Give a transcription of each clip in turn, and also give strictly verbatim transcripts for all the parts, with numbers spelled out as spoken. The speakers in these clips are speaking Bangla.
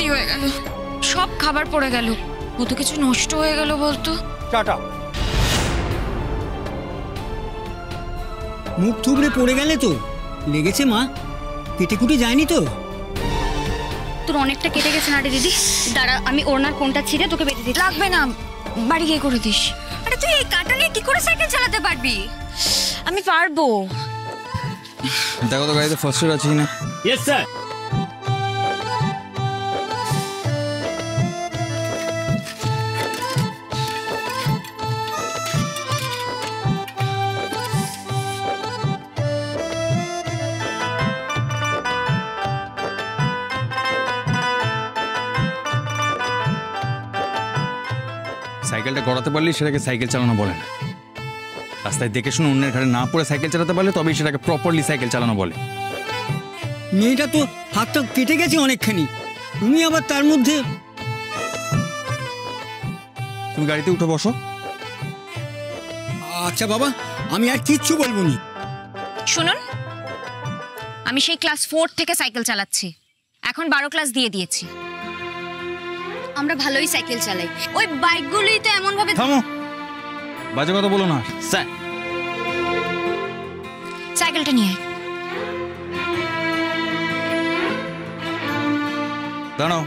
ক্ষতি হয়ে গেল, সব খাবার পড়ে গেল, কত কিছু নষ্ট হয়ে গেল বলতো। টাটা। মুখ থুবড়ে পড়ে গেলে তো লেগেছে মা? কেটে কুটে যায়নি তো? তোর অনেকটা কেটে গেছে না রে দিদি, দাঁড়া আমি ওড়নার কোনটা ছিঁড়ে তোকে বেঁধে দিই। লাগবে না, বাড়ি গিয়ে করে দিস। আরে তুই এই কাটা নিয়ে কি করে সাইকেল চালাতে পারবি? আমি পারবো। দেখো তো গাড়িতে ফার্স্ট এড আছে কিনা। Yes sir. সাইকেলটা গড়াতে পারলে সেটাকে সাইকেল চালানো বলে না। রাস্তায় দেখে শুনে অন্যের ঘাড়ে না পড়ে সাইকেল চালাতে পারলে তবেই সেটাকে প্রপারলি সাইকেল চালানো বলে। মেয়েটা তো হাতটা কেটে গেছে অনেকখানি, তুমি আবার তার মধ্যে। তুমি গাড়িতে উঠে বসো। আচ্ছা বাবা, আমি আর কিচ্ছু বলবো নি। শুনুন, আমি সেই ক্লাস ফোর থেকে সাইকেল চালাচ্ছি, এখন বারো ক্লাস দিয়ে দিয়েছি। আমরা ভালোই সাইকেল চালাই, ওই বাইকগুলোই তো এমন ভাবে। থামো, বাজে কথা বলো না। স্যার সাইকেলটা নিয়ে দাঁড়াও।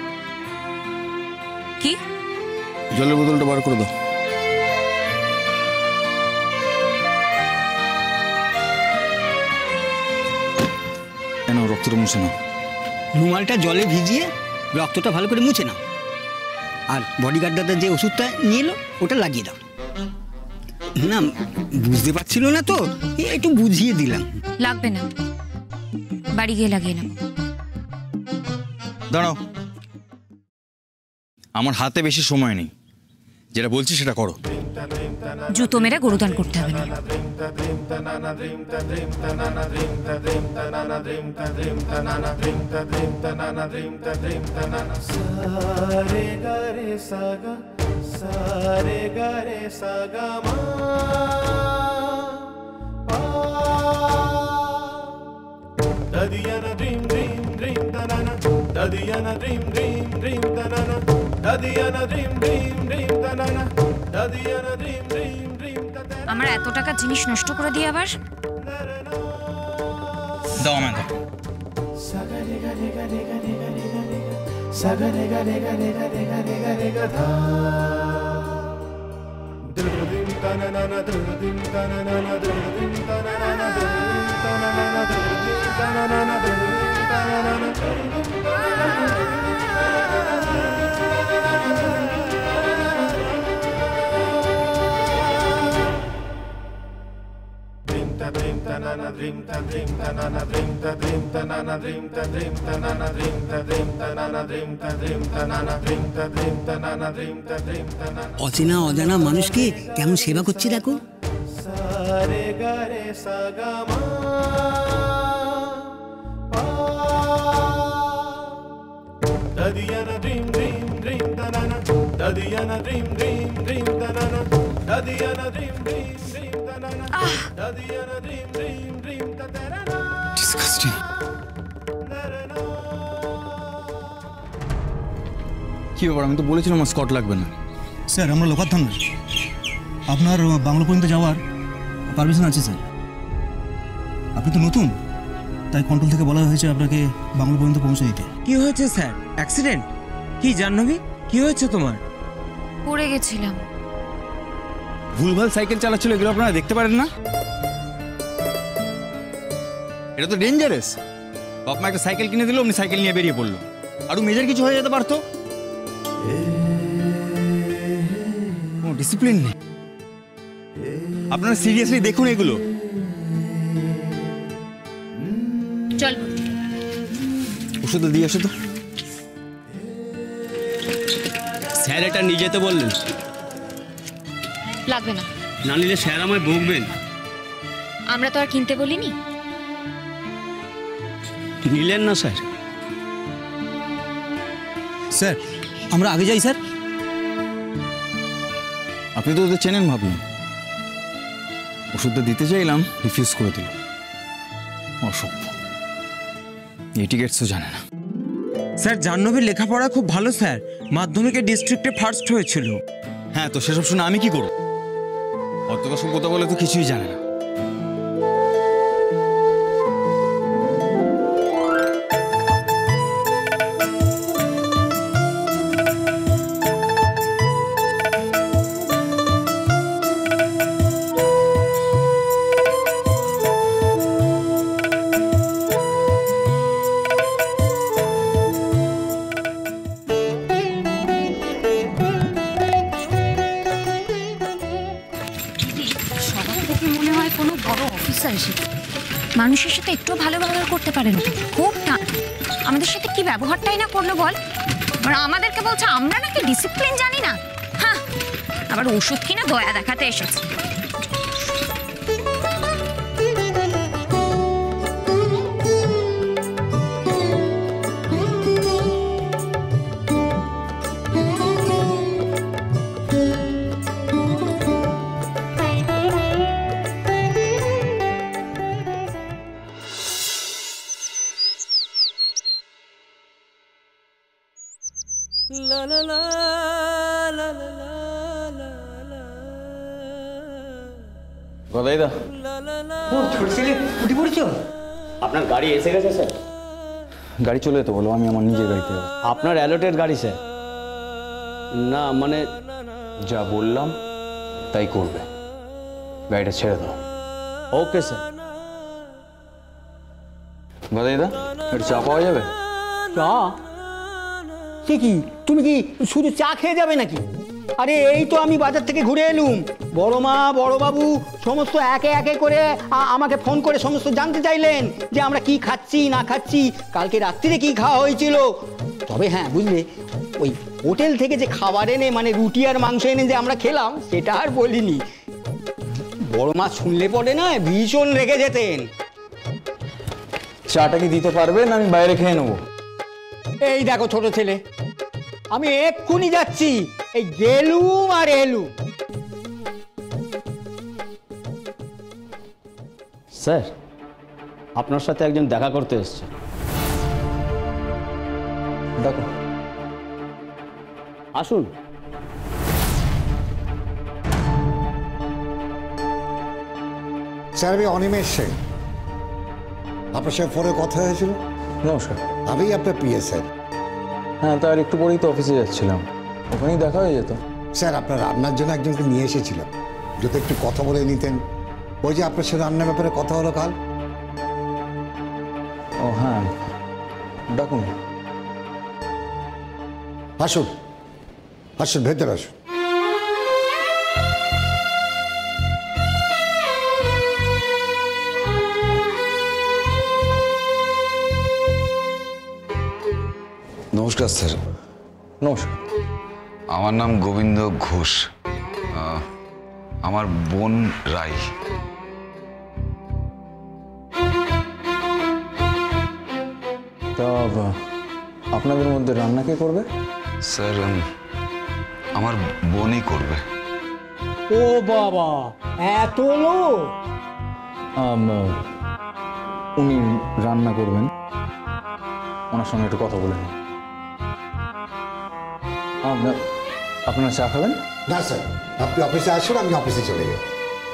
কি? জলের বোতলটা বার করে দাও। কেন রক্তটা মুছে নাও। রুমালটা জলে ভিজিয়ে রক্তটা ভালো করে মুছে নাও, আর বডিগার্ড দাদা যে ওষুধটা নিয়ে এলো ওটা লাগিয়ে দাও। না বুঝতে পারছিল না তো, একটু বুঝিয়ে দিলাম। লাগবে না, বাড়ি গিয়ে লাগিয়ে নেব। দাঁড়াও, আমার হাতে বেশি সময় নেই, যেটা বলছি সেটা করো। জুতো মেরে গরুদান করতে হবে না। सारे गरे सगा सारे गरे सगा मा पा ददियाना ड्रीम ड्रीम ड्रीम तनाना ददियाना ड्रीम ड्रीम ड्रीम तनाना ददियाना ड्रीम ड्रीम ड्रीम तनाना ददियाना ड्रीम ड्रीम ड्रीम तनाना। আমার এত টাকার জিনিস নষ্ট করে দিয়ে আবার দাও আমায় দাও। सगरे गरे गरे गरे गरे गरे सगरे गरे गरे गरे गरे गरे गधा द्रुदिम तननन द्रुदिम तननन द्रुदिम तननन द्रुदिम तननन द्रुदिम तननन द्रुदिम तननन द्रुदिम तननन। Dream tanana dream ta dream tanana dream ta dream tanana dream ta dream tanana dream ta dream tanana dream ta dream tanana dream ta dream tanana dream ta dream tanana। অচেনা অজানা মানুষকে কেমন সেবা করছে দেখো। सारे गरे सगा मा पा ददियाना ड्रीम ड्रीम ड्रीम तनाना ददियाना ड्रीम ड्रीम ड्रीम तनाना ददियाना ड्रीम ड्रीम ड्रीम तनाना ददियाना ड्रीम ड्रीम ड्रीम तनाना। ডিসকাস্টিং। কি ব্যাপার, আমি তো বলেছিলাম আমার স্কট লাগবে না। স্যার আমরা লোকাল থানার, আপনার বাংলো পর্যন্ত যাওয়ার পারমিশন আছে স্যার। আপনি তো নতুন, তাই কন্ট্রোল থেকে বলা হয়েছে আপনাকে বাংলো পর্যন্ত পৌঁছে দিতে। কি হয়েছে স্যার? অ্যাক্সিডেন্ট? কি জাহ্নবী, কি হয়েছে তোমার? পড়ে গেছিলাম। ভুলভাল সাইকেল চালাচ্ছিল, এগুলো আপনারা দেখতে পারেন না? এটা তো ডেঞ্জারাস। বাপ মা একটা সাইকেল কিনে দিল, আপনি সাইকেল নিয়ে বেরিয়ে পড়লো, আরো মেজর কিছু হয়ে যেতে পারতো। কোনো ডিসিপ্লিন নেই। আপনারা সিরিয়াসলি দেখুন এগুলো। চল ওষুধ দিয়ে আসো তো। স্যার এটা নিয়ে যেতে বললেন। লাগবে না, না নিলে স্যার আমায় বকবেন। আমরা তো আর কিনতে বলিনি। নিলেন না স্যার? স্যার আমরা আগে যাই স্যার। আপনি তো ওদের চেনেন ভাবলাম। ওষুধটা দিতে চাইলাম, রিফিউজ করে দিল। অসভ্য, এটিকেটসও জানে না। স্যার জাহ্নবীর লেখাপড়া খুব ভালো স্যার, মাধ্যমিকে ডিস্ট্রিক্টে ফার্স্ট হয়েছিল। হ্যাঁ, তো সেসব শুনে আমি কি করব? অত সব কথা বলে তো কিছুই জানে না। মনে হয় কোনো বড় অফিসার এসেছে। মানুষের সাথে একটু ভালো ব্যবহার করতে পারে না, খুব টান। আমাদের সাথে কি ব্যবহারটাই না করলো বল। আর আমাদেরকে বলছে আমরা নাকি ডিসিপ্লিন জানি না। হ্যাঁ, আবার ওষুধ কিনা দয়া দেখাতে এসেছে। গদাইদা, ও ছোট ছেলে উঠে পড়েছো? আপনার গাড়ি এসে গেছে স্যার। গাড়ি চলে যেতে বলো, আমি আমার নিজের গাড়িতে যাবো। আপনার অ্যালোটেড গাড়ি স্যার। না মানে যা বললাম তাই করবে, গাড়িটা ছেড়ে দাও। Okay sir. গদাইদা, একটু চা পাওয়া যাবে? চা? সে কি, তুমি কি শুধু চা খেয়ে যাবে নাকি? আরে এই তো আমি বাজার থেকে ঘুরে এলুম, বড় মা বড় বাবু সমস্ত একে একে করে আমাকে ফোন করে সমস্ত জানতে চাইলেন যে আমরা কি খাচ্ছি না খাচ্ছি, কালকে রাত্রিরে কি খাওয়া হয়েছিল। তবে হ্যাঁ বুঝলে, ওই হোটেল থেকে যে খাবার এনে মানে রুটি আর মাংস এনে যে আমরা খেলাম সেটা আর বলিনি। বড় মা শুনলে পড়ে না ভীষণ রেগে যেতেন। চাটা কি দিতে পারবেন? আমি বাইরে খেয়ে নেবো। এই দেখো ছোট ছেলে, আমি এক্ষুনি যাচ্ছি, এই গেলুম আর এলুম। স্যার, আপনার সাথে একজন দেখা করতে এসছে। দেখো, আসুন। স্যার, আমি অনিমেষ সেন, আপনার সঙ্গে ফোনে কথা হয়েছিল। নমস্কার। আমি আপনার পিএ স্যার। হ্যাঁ, তার একটু পরেই তো অফিসে যাচ্ছিলাম, ওখানেই দেখা হয়ে যেত। স্যার, আপনার রান্নার জন্য একজনকে নিয়ে এসেছিলাম, যদি একটু কথা বলে নিতেন। ওই যে আপনার সাথে রান্নার ব্যাপারে কথা হলো কাল। ও হ্যাঁ, ডাকুন। আসুন আসুন, ভেতরে আসুন। নমস্কার স্যার। নমস্কার। আমার নাম গোবিন্দ ঘোষ, আহ, আমার বোন রাই। তা আপনাদের মধ্যে রান্না কে করবে? স্যার, উম, আমার বোনই করবে। ও বাবা, এত লোক! আম, উনি রান্না করবেন, ওনার সঙ্গে একটু কথা বলে নিন। আপনার আপনারা চা খাবেন? না স্যার, আপনি অফিসে আসুন, আমি অফিসে চলে যাই।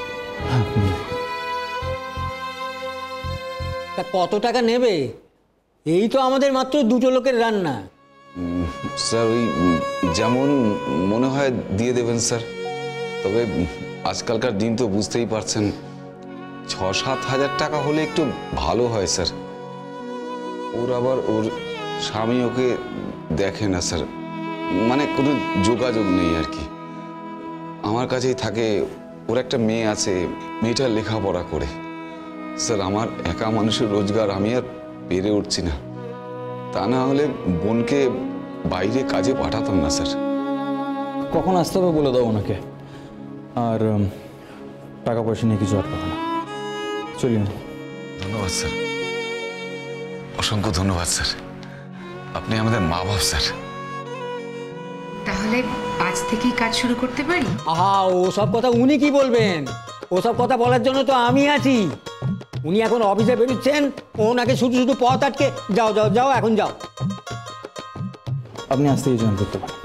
তা কত টাকা নেবে? এই তো আমাদের মাত্র দুটো লোকের রান্না। উম, স্যার, ওই উম, যেমন মনে হয় দিয়ে দেবেন স্যার। তবে উম, আজকালকার দিন তো বুঝতেই পারছেন, ছ সাত হাজার টাকা হলে একটু ভালো হয় স্যার। ওর আবার ওর স্বামী ওকে দেখে না স্যার, মানে কোনো যোগাযোগ নেই আর কি। আমার কাছেই থাকে, ওর একটা মেয়ে আছে, মেয়েটা লেখাপড়া করে। স্যার, আমার একা মানুষের রোজগার আমি আর পেরে উঠছি না। তা না হলে বোনকে বাইরে কাজে পাঠাতাম না স্যার। কখন আসতে হবে বলে দাও ওনাকে, আর উম, টাকা পয়সা নিয়ে কিছু আটকাবে না। চলিয়ে ধন্যবাদ স্যার, অসংখ্য ধন্যবাদ স্যার। আপনি আমাদের মা বাপ স্যার। তাহলে আজ থেকেই কাজ শুরু করতে পারি? আহা, ওসব কথা উনি কি বলবেন? ওসব কথা বলার জন্য তো আমি আছি। উনি এখন অফিসে বেরোচ্ছেন, ওনাকে শুধু শুধু পথ আটকে যাও যাও যাও, এখন যাও। আপনি আজ থেকে জয়েন করতে পারেন।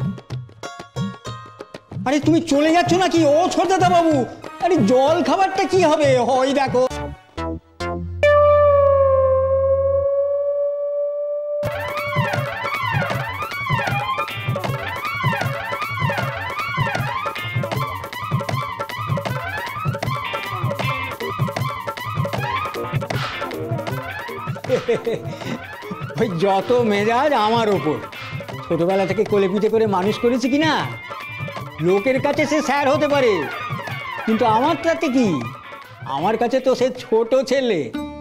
আরে তুমি চলে যাচ্ছ নাকি ও ছোটদাদা বাবু? আরে জল খাবারটা কি হবে? হয় দেখো ওই যত মেজাজ আমার ওপর। ছোটবেলা থেকে কোলে পিঠে করে মানুষ করেছি কি না, লোকের কাছে সে স্যার হতে পারে, কিন্তু আমার তাতে কি, আমার কাছে তো সে ছোট ছেলে।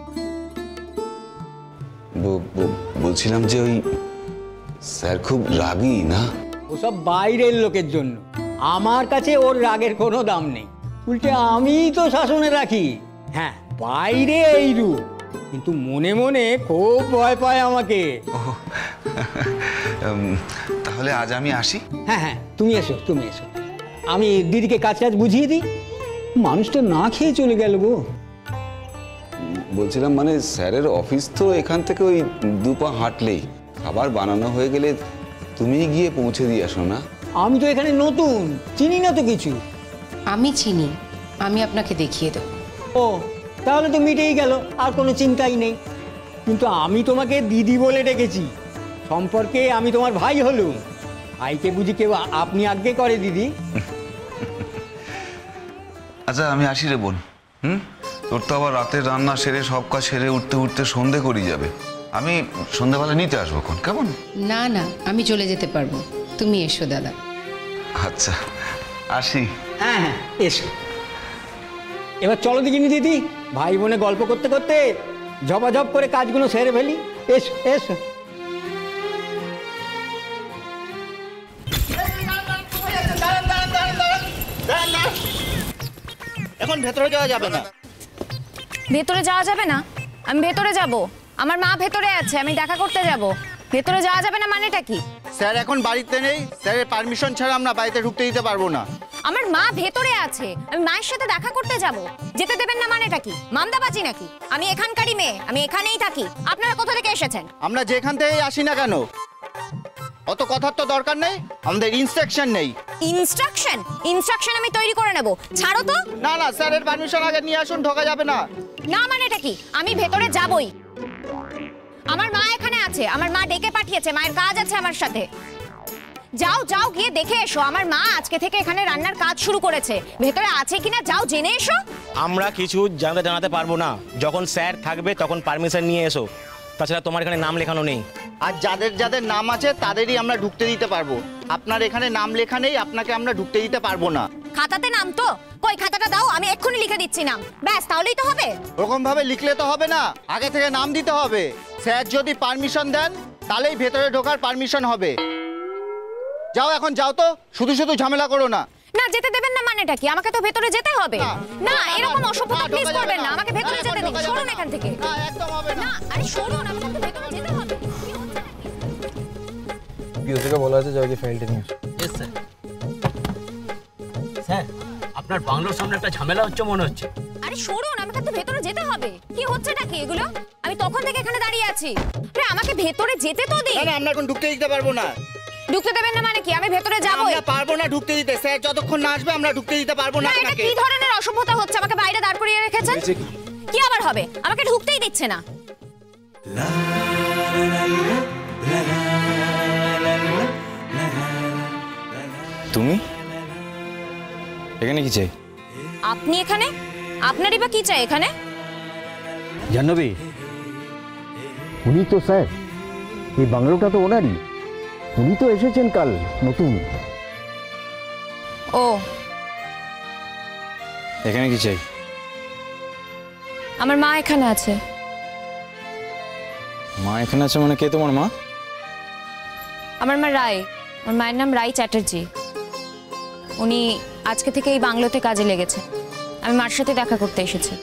বলছিলাম যে ওই স্যার খুব রাগী না? ওসব বাইরের লোকের জন্য, আমার কাছে ওর রাগের কোনো দাম নেই। উল্টে আমিই তো শাসনে রাখি। হ্যাঁ, বাইরে এই রূপ, কিন্তু মনে মনে খুব ভয় পায় আমাকে। তাহলে আজ আমি আসি? হ্যাঁ হ্যাঁ, তুমি এসো, তুমি এসো। আমি দিদিকে কাজ কাজ বুঝিয়ে দিই। মানুষটা না খেয়ে চলে গেল গো। বলছিলাম মানে স্যারের অফিস তো এখান থেকে ওই দু পা হাঁটলেই, খাবার বানানো হয়ে গেলে তুমি গিয়ে পৌঁছে দিয়ে আসো না? আমি তো এখানে নতুন, চিনি না তো কিছু। আমি চিনি, আমি আপনাকে দেখিয়ে দেব। ও, তাহলে তো মিটেই গেল, আর কোনো চিন্তাই নেই। কিন্তু আমি তোমাকে দিদি বলে ডেকেছি, সম্পর্কে আমি তোমার ভাই হলুম। ভাইকে বুঝি কেউ আপনি আজ্ঞে করে দিদি? আচ্ছা আমি আসি রে বোন। হুম, তোর তো আবার রাতের রান্না সেরে সব কাজ সেরে উঠতে উঠতে সন্ধে করি যাবে। আমি সন্ধ্যাবেলা নিতে আসবো, কোন কেমন? না না, আমি চলে যেতে পারবো, তুমি এসো দাদা। আচ্ছা আসি। হ্যাঁ হ্যাঁ, এসো। এবার চলো দেখিনি দিদি, ভাই বোনে গল্প করতে করতে ঝপাঝপ করে কাজগুলো সেরে ফেলি। এসো এসো। এখন ভেতরে যাওয়া যাবে না। ভেতরে যাওয়া যাবে না? আমি ভেতরে যাব, আমার মা ভেতরে আছে, আমি দেখা করতে যাব। ভেতরে যাওয়া যাবে না মানেটা কি? স্যার এখন বাড়িতে নেই, স্যারের পারমিশন ছাড়া আমরা বাড়িতে ঢুকতে দিতে পারবো না। আমার মা ভেতরে আছে, আমি মায়ের সাথে দেখা করতে যাব, যেতে দেবেন না মানেটা কি? মামদাবাজি নাকি? আমি এখানকারই মেয়ে, আমি এখানেই থাকি। আপনারা কোথা থেকে এসেছেন? আমরা যেখান থেকেই আসি না কেন, অত কথার তো দরকার নেই, আমাদের ইনস্ট্রাকশন নেই। ইনস্ট্রাকশন? ইনস্ট্রাকশন আমি তৈরি করে নেব, ছাড়ো তো। না না, স্যারের পারমিশন আগে নিয়ে আসুন, ঢোকা যাবে না। না মানেটা কি? আমি ভেতরে যাবই। আমার মা এখানে আছে, আমার মা ডেকে পাঠিয়েছে, মায়ের কাজ আছে আমার সাথে। যাও যাও, গিয়ে দেখে এসো, আমার মা আজকে থেকে এখানে রান্নার কাজ শুরু করেছে, ভেতরে আছে কিনা যাও জেনে এসো। আমরা কিছু জানাতে জানাতে পারবো না, যখন স্যার থাকবে তখন পারমিশন নিয়ে এসো। তাছাড়া তোমার এখানে নাম লেখানো নেই। আর যাদের যাদের নাম আছে তাদেরই আমরা ঢুকতে দিতে পারবো। আপনার এখানে নাম লেখা নেই, আপনাকে আমরা ঢুকতে দিতে পারবো না। খাতাতে নাম তো কই? খাতাটা দাও, আমি এক্ষুনি লিখে দিচ্ছি নাম, ব্যাস তাহলেই তো হবে। ওরকম ভাবে লিখলে তো হবে না, আগে থেকে নাম দিতে হবে। স্যার যদি পারমিশন দেন তাহলেই ভেতরে ঢোকার পারমিশন হবে। যাও এখন যাও তো, শুধু শুধু ঝামেলা করো না। না যেতে দেবেন না মানেটা কি? আমাকে তো ভেতরে যেতে হবে। না এরকম অসভ্যতা প্লিজ করবেন না, আমাকে ভেতরে যেতে দিন। সরুন এখান থেকে। না একদম হবে না। আরে সরুন, আমাকে তো ভেতরে যেতে হবে। পিওসিকে বলা আছে যাও যে ফাইলটা নিয়ে আসো। Yes sir. স্যার, আপনার বাংলোর সামনে একটা ঝামেলা হচ্ছে মনে হচ্ছে। আরে সরুন, আমাকে তো ভেতরে যেতে হবে। কি হচ্ছেটা কি এগুলো? আমি তখন থেকে এখানে দাঁড়িয়ে আছি। আরে আমাকে ভেতরে যেতে তো দিন। না না, আমরা এখন ঢুকতে দিতে পারবো না। ঢুকতে দেবেন না মানে কি? আমি ভেতরে যাবো। আমরা পারবো না ঢুকতে দিতে, স্যার যতক্ষণ না আসবে আমরা ঢুকতে দিতে পারবো না না, এটা আপনাকে। কি ধরনের অসভ্যতা হচ্ছে? আমাকে বাইরে দাঁড় করিয়ে রেখেছেন। কি আবার হবে? আমাকে ঢুকতেই দিচ্ছে না। তুমি এখানে কি চাই? আপনি এখানে? আপনারই বা কি চাই এখানে? জাহ্নবী, উনি তো স্যার, এই বাংলোটা তো ওনারই, উনি তো এসেছেন কাল নতুন। ও, এখানে কি চাই? আমার মা এখানে আছে। মা এখানে আছে মানে কে তোমার মা? আমার মা রায়, আমার মায়ের নাম রায় চ্যাটার্জি। উনি আজকে থেকে এই বাংলোতে কাজে লেগেছে। আমি মার সাথে দেখা করতে এসেছি।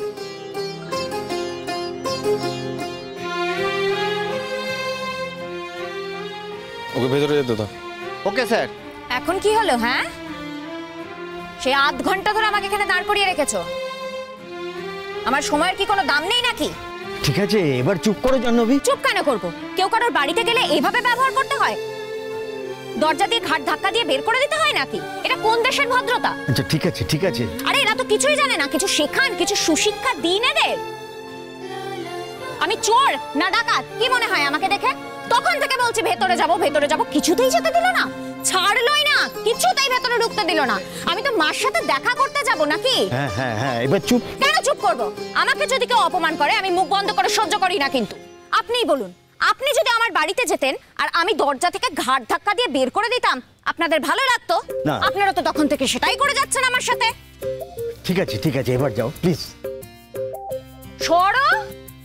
ওকে ভেতরে যেতে দাও। Okay sir. এখন কি হলো? হ্যাঁ, সে আধ ঘন্টা ধরে আমাকে এখানে দাঁড় করিয়ে রেখেছো। আমার সময়ের কি কোনো দাম নেই নাকি? ঠিক আছে, এবার চুপ করো জাহ্নবী। চুপ কেন করবো? কেউ কারোর বাড়িতে গেলে এইভাবে ব্যবহার করতে হয়? দরজা দিয়ে ঘাট ধাক্কা দিয়ে বের করে দিতে হয় নাকি? এটা কোন দেশের ভদ্রতা? আচ্ছা ঠিক আছে ঠিক আছে। আরে এরা তো কিছুই জানে না, কিছু শেখান, কিছু সুশিক্ষা দিন এদের। আমি চোর না ডাকাত কি মনে হয় আমাকে দেখে? তখন থেকে বলছি ভেতরে যাব ভেতরে যাব, কিছুতেই যেতে দিল না, ছাড়লই না, কিছুতেই ভেতরে ঢুকতে দিল না। আমি তো মার সাথে দেখা করতে যাব নাকি? হ্যাঁ হ্যাঁ হ্যাঁ, এবার চুপ। কেন চুপ করব? আমাকে যদি কেউ অপমান করে আমি মুখ বন্ধ করে সহ্য করি না। কিন্তু আপনিই বলুন, আপনি যদি আমার বাড়িতে যেতেন আর আমি দরজা থেকে ঘাট ধাক্কা দিয়ে বের করে দিতাম, আপনাদের ভালো লাগতো? না। আপনারা তো তখন থেকে সেটাই করে যাচ্ছেন আমার সাথে। ঠিক আছে ঠিক আছে, এবার যাও প্লিজ। সরো।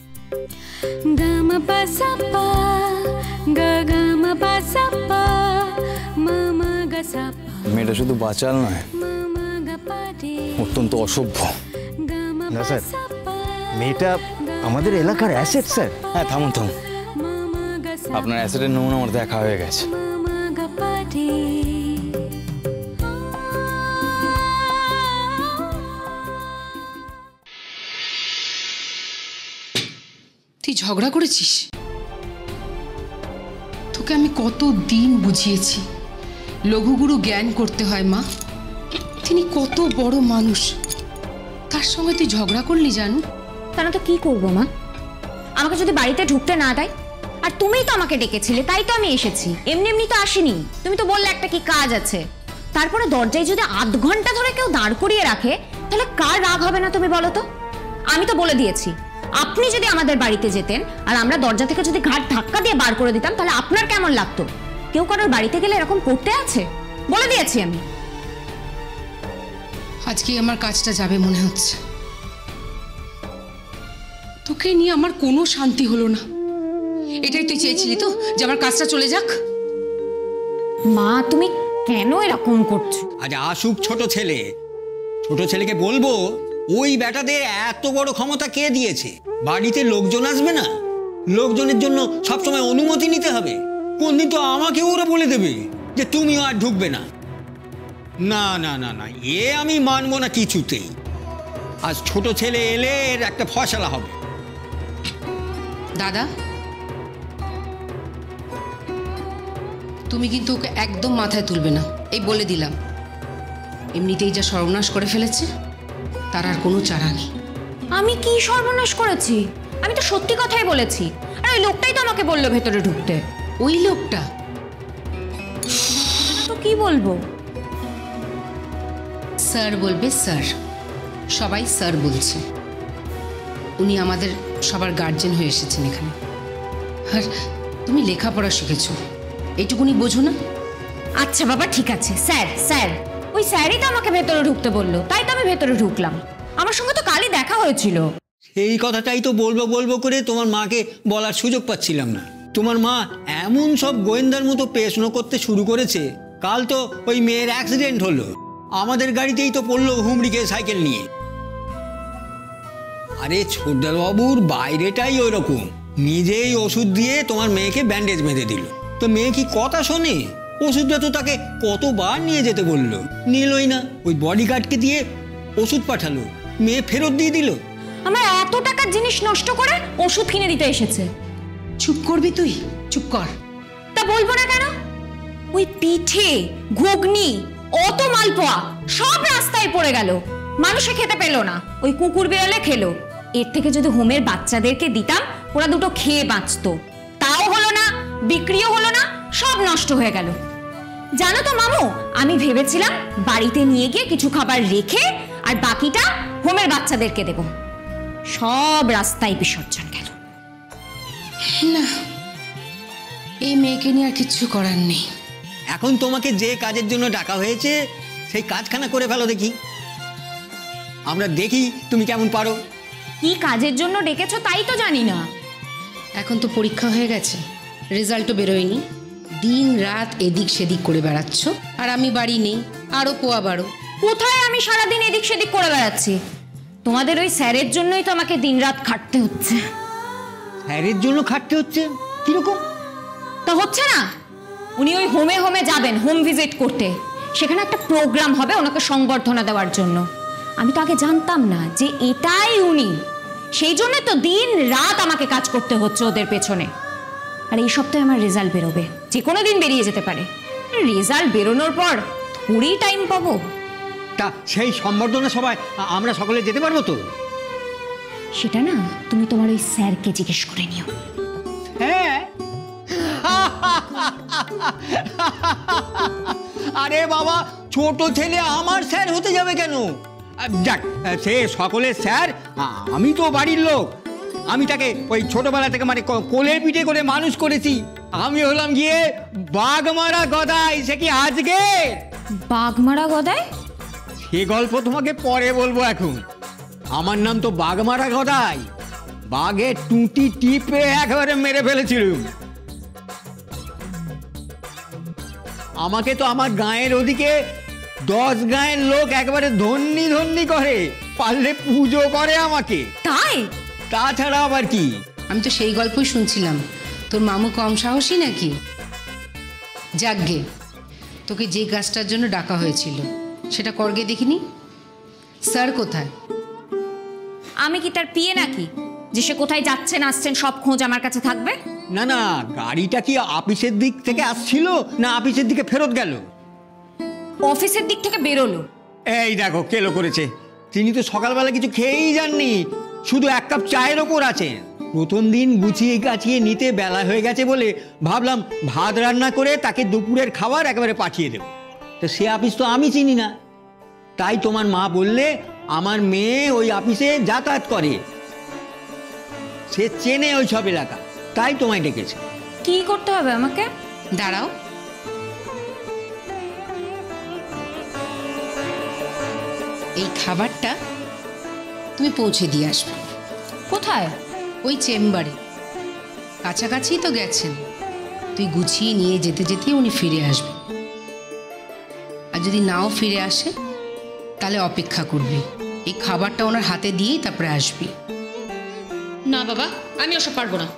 গামা পাসাপা গামা পাসাপা মামা গাসাপা। মেয়েটা শুধু বাচাল নয়, অত্যন্ত অসভ্য। না স্যার, মেয়েটা আমাদের এলাকার অ্যাসেট স্যার। হ্যাঁ থামুন থামুন, আপনার অ্যাসেটের নমুনা আমার দেখা হয়ে গেছে। তুই ঝগড়া করেছিস? তোকে আমি কত দিন বুঝিয়েছি লঘুগুরু জ্ঞান করতে হয় মা। তিনি কত বড় মানুষ, তার সঙ্গে তুই ঝগড়া করলি জানু? তাহলে তো কি করবো মা? আমাকে যদি বাড়িতে ঢুকতে না দেয়, আর তুমিই তো আমাকে ডেকেছিলে তাই তো আমি এসেছি, এমনি এমনি তো আসিনি। তুমি তো বললে একটা কি কাজ আছে, তারপরে দরজায় যদি আধ ঘন্টা ধরে কেউ দাঁড় করিয়ে রাখে তাহলে কার রাগ হবে না তুমি বলো তো? আমি তো বলে দিয়েছি, আপনি যদি আমাদের বাড়িতে যেতেন আর আমরা দরজা থেকে যদি ঘাট ধাক্কা দিয়ে বার করে দিতাম তাহলে আপনার কেমন লাগতো? কেউ কারোর বাড়িতে গেলে এরকম করতে আছে? বলে দিয়েছি আমি। আজকে আমার কাজটা যাবে মনে হচ্ছে। তোকে নিয়ে আমার কোনো শান্তি হলো না। এটাই তুই চেয়েছিলি তো, যে আমার কাজটা চলে যাক? মা তুমি কেন এরকম করছো? আজ আসুক ছোট ছেলে, ছোট ছেলেকে বলবো ওই বেটাদের এত বড় ক্ষমতা কে দিয়েছে? বাড়িতে লোকজন আসবে না, লোকজনের জন্য সবসময় অনুমতি নিতে হবে। কোনদিন তো আমাকে ওরা বলে দেবে যে তুমিও আর ঢুকবে না। না না না না, এ আমি মানবো না কিছুতেই। আজ ছোট ছেলে এলে এর একটা ফয়সালা হবে। দাদা, তুমি কিন্তু ওকে একদম মাথায় তুলবে না, এই বলে দিলাম। এমনিতেই যা সর্বনাশ করে ফেলেছে, তার আর কোনো চারা নেই। আমি কি সর্বনাশ করেছি? আমি তো সত্যি কথাই বলেছি। আর ওই লোকটাই তো আমাকে বললো ভেতরে ঢুকতে। ওই লোকটা? তো কি বলবো? স্যার বলবে স্যার, সবাই স্যার বলছে। উনি আমাদের সবার গার্জেন হয়ে এসেছেন এখানে। আর তুমি লেখাপড়া শিখেছো, এইটুকুনি বোঝো না? আচ্ছা বাবা ঠিক আছে, স্যার স্যার ওই স্যারই তো আমাকে ভেতরে ঢুকতে বললো, তাই তো আমি ভেতরে ঢুকলাম। আমার সঙ্গে তো কালই দেখা হয়েছিল। সেই কথাটাই তো বলবো বলবো করে তোমার মাকে বলার সুযোগ পাচ্ছিলাম না। তোমার মা এমন সব গোয়েন্দার মতো প্রশ্ন করতে শুরু করেছে। কাল তো ওই মেয়ের অ্যাক্সিডেন্ট হলো, আমাদের গাড়িতেই তো পড়লো হুমড়িকে সাইকেল নিয়ে। আরে ছোটদাবাবুর বাইরেটাই ওই রকম, নিজেই ওষুধ দিয়ে তোমার মেয়েকে ব্যান্ডেজ বেঁধে দিল। তো মেয়ে কি কথা শোনে? ওষুধটা তো তাকে কতবার নিয়ে যেতে বললো, নিলই না। ওই বডিগার্ডকে দিয়ে ওষুধ পাঠালো, মেয়ে ফেরত দিয়ে দিল। আমার এত টাকার জিনিস নষ্ট করে ওষুধ কিনে দিতে এসেছে। চুপ করবি তুই? চুপ কর। তা বলবো না কেন? ওই পিঠে ঘুগনি অত মালপোয়া সব রাস্তায় পড়ে গেল, মানুষে খেতে পেলো না, ওই কুকুর বিড়ালে খেলো। এর থেকে যদি হোমের বাচ্চাদেরকে দিতাম ওরা দুটো খেয়ে বাঁচতো, তাও হলো না, বিক্রিও হলো না, সব নষ্ট হয়ে গেল। জানো তো মামু, আমি ভেবেছিলাম বাড়িতে নিয়ে গিয়ে কিছু খাবার রেখে আর বাকিটা হোমের বাচ্চাদেরকে দেব। সব রাস্তায় বিসর্জন গেল। না, এই মেয়েকে নিয়ে আর কিচ্ছু করার নেই। এখন তোমাকে যে কাজের জন্য ডাকা হয়েছে সেই কাজখানা করে ফেলো দেখি, আমরা দেখি তুমি কেমন পারো। কি কাজের জন্য ডেকেছো তাই তো জানি না। এখন তো পরীক্ষা হয়ে গেছে, রেজাল্টও বেরোয়নি, দিন রাত এদিক সেদিক করে বেড়াচ্ছ। আর আমি বাড়ি নেই, আরো পোয়া বাড়ো। কোথায় আমি সারাদিন এদিক সেদিক করে বেড়াচ্ছি? তোমাদের ওই স্যারের জন্যই তো আমাকে দিন রাত খাটতে হচ্ছে। স্যারের জন্য খাটতে হচ্ছে? কিরকম? তা হচ্ছে না, উনি ওই হোমে হোমে যাবেন হোম ভিজিট করতে, সেখানে একটা প্রোগ্রাম হবে ওনাকে সংবর্ধনা দেওয়ার জন্য। আমি তো আগে জানতাম না যে এটাই উনি, সেই জন্য তো দিন রাত আমাকে কাজ করতে হচ্ছে ওদের পেছনে। আর এই সপ্তাহে আমার রেজাল্ট বেরোবে, যে কোনো দিন বেরিয়ে যেতে পারে। রেজাল্ট বেরোনোর পর থোড়ি টাইম পাবো। তা সেই সম্বর্ধনা সভায় আ- আমরা সকলে যেতে পারবো তো? সেটা না তুমি তোমার ওই স্যারকে জিজ্ঞেস করে নিও। হ্যাঁ। আরে বাবা, ছোট ছেলে আমার স্যার হতে যাবে কেন? আহ, যাক, আহ, সে সকলের স্যার, আ- আমি তো বাড়ির লোক। আমি তাকে ওই ছোটবেলা থেকে মানে ক- কোলে পিঠে করে মানুষ করেছি। আমি হলাম গিয়ে বাঘমারা গদাই। সে কি আজকে? বাঘমারা গদাই? সে গল্প তোমাকে পরে বলবো। এখন আমার নাম তো বাঘমারা গদাই। বাঘের টুটি টিপে একেবারে মেরে ফেলেছিলাম। আমাকে তো আমার গায়ের ওদিকে দশ গায়ের লোক একেবারে ধন্যি ধন্যি করে, পারলে পুজো করে আমাকে। তাই? তাছাড়া আবার কি? আমি তো সেই গল্পই শুনছিলাম। তোর মামু কম সাহসী নাকি? যাকগে, তোকে যে কাজটার জন্য ডাকা হয়েছিল সেটা করগে দেখিনি। স্যার কোথায়? আমি কি তার পিয়ে নাকি যে সে কোথায় যাচ্ছেন আসছেন সব খোঁজ আমার কাছে থাকবে? না না, গাড়িটা কি অফিসের দিক থেকে আসছিল না অফিসের দিকে ফেরত গেল? অফিসের দিক থেকে বেরোলো। এই দেখো কেলো করেছে। তিনি তো সকালবেলা কিছু খেয়েই যাননি, শুধু এক কাপ চায়ের ওপর আছেন। প্রথম দিন গুছিয়ে গাছিয়ে নিতে বেলা হয়ে গেছে বলে ভাবলাম ভাত রান্না করে তাকে দুপুরের খাবার একেবারে পাঠিয়ে দেব। তো সে অফিস তো আমি চিনি না, তাই তোমার মা বললে আমার মেয়ে ওই অফিসে যাতায়াত করে, সে চেনে ওই সব এলাকা, তাই তোমায় ডেকেছে। কি করতে হবে আমাকে? দাঁড়াও, এই খাবারটা তুমি পৌঁছে দিয়ে আসবে। কোথায়? ওই চেম্বারে, কাছাকাছি তো গেছেন। তুই গুছিয়ে নিয়ে যেতে যেতে উনি ফিরে আসবে। আর যদি নাও ফিরে আসে তাহলে অপেক্ষা করবি, এই খাবারটা ওনার হাতে দিয়েই তারপরে আসবি। না বাবা, আমি ওসব পারবো না।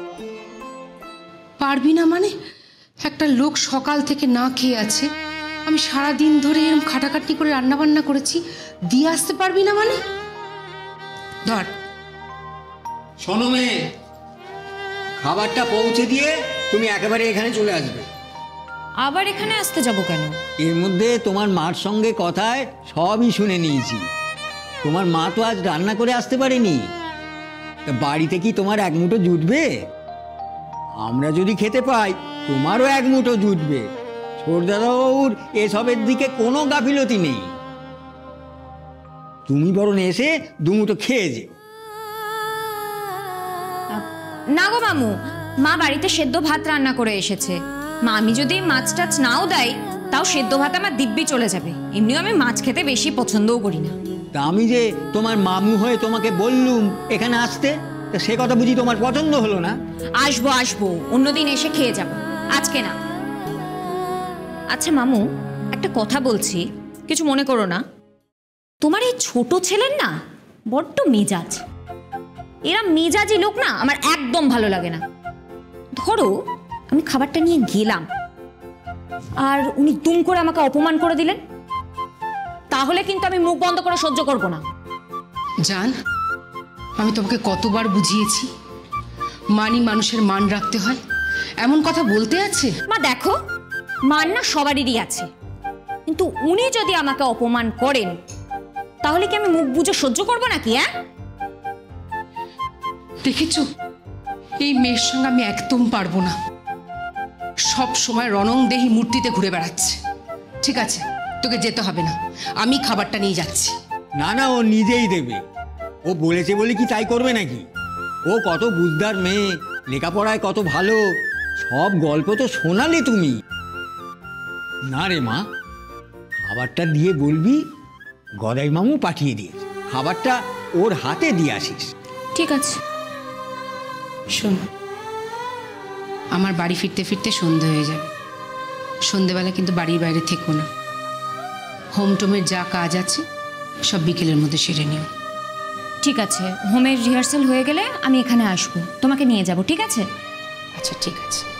পারবি না মানে? একটা লোক সকাল থেকে না খেয়ে আছে, আমি সারা দিন ধরে এরকম খাটাখাটনি করে রান্না বান্না করেছি, দিয়ে আসতে পারবি না মানে? ধর। শোনো মেয়ে, খাবারটা পৌঁছে দিয়ে তুমি একেবারে এখানে চলে আসবে। আবার এখানে আসতে যাব কেন? এর মধ্যে তোমার মার সঙ্গে কথায় সবই শুনে নিয়েছি। তোমার মা তো আজ রান্না করে আসতে পারেনি, তা বাড়িতে কি তোমার এক মুঠো জুটবে? আমরা যদি খেতে পাই তোমারও এক মুঠো জুটবে। ছোটদাদাবাবুর এসবের দিকে কোনো গাফিলতি নেই। তুমি বরং এসে দুমুঠো খেয়ে যেও। না গো মামু, মা বাড়িতে সেদ্ধ ভাত রান্না করে এসেছে। মা আমি যদি মাছ টাছ নাও দেয় তাও সেদ্ধ ভাত আমার দিব্যি চলে যাবে। এমনিও আমি মাছ খেতে বেশি পছন্দও করি না। তা আমি যে তোমার মামু হয়ে তোমাকে বললুম এখানে আসতে, তা সে কথা বুঝি তোমার পছন্দ হলো না? আসবো আসবো, অন্যদিন এসে খেয়ে যাব, আজকে না। আচ্ছা মামু, একটা কথা বলছি, কিছু মনে করো না। তোমার এই ছোট ছেলের না বড্ড মেজাজ। এরা মেজাজি লোক না আমার একদম ভালো লাগে না। ধরো আমি খাবারটা নিয়ে গেলাম আর উনি দুম করে আমাকে অপমান করে দিলেন, তাহলে কিন্তু আমি মুখ বন্ধ করে সহ্য করব না। জান, আমি তোমাকে কতবার বুঝিয়েছি মানি মানুষের মান রাখতে হয়, এমন কথা বলতে আছে? মা দেখো, মান না সবারই আছে, কিন্তু উনি যদি আমাকে অপমান করেন তাহলে কি আমি মুখ বুজে সহ্য করব নাকি? হ্যাঁ, দেখেছো, এই মেয়ের সঙ্গে আমি একদম পারবো না। সব সময় রণংদেহী মূর্তিতে ঘুরে বেড়াচ্ছে। ঠিক আছে, তোকে যেতে হবে না, আমি খাবারটা নিয়ে যাচ্ছি। না না, ও নিজেই দেবে। ও বলেছে বলে কি তাই করবে নাকি? ও কত বুঝদার মেয়ে, লেখাপড়ায় কত ভালো, সব গল্প তো শোনালে তুমি। না রে মা, খাবারটা দিয়ে বলবি গদাই মামু পাঠিয়ে দিয়েছে, খাবারটা ওর হাতে দিয়ে আসিস। ঠিক আছে। শোন, আমার বাড়ি ফিরতে ফিরতে সন্ধে হয়ে যাবে। সন্ধেবেলা কিন্তু বাড়ির বাইরে থেকো না। হোম টোমের যা কাজ আছে সব বিকেলের মধ্যে সেরে নিও। ঠিক আছে, হোমের রিহার্সাল হয়ে গেলে আমি এখানে আসবো, তোমাকে নিয়ে যাব। ঠিক আছে? আচ্ছা ঠিক আছে।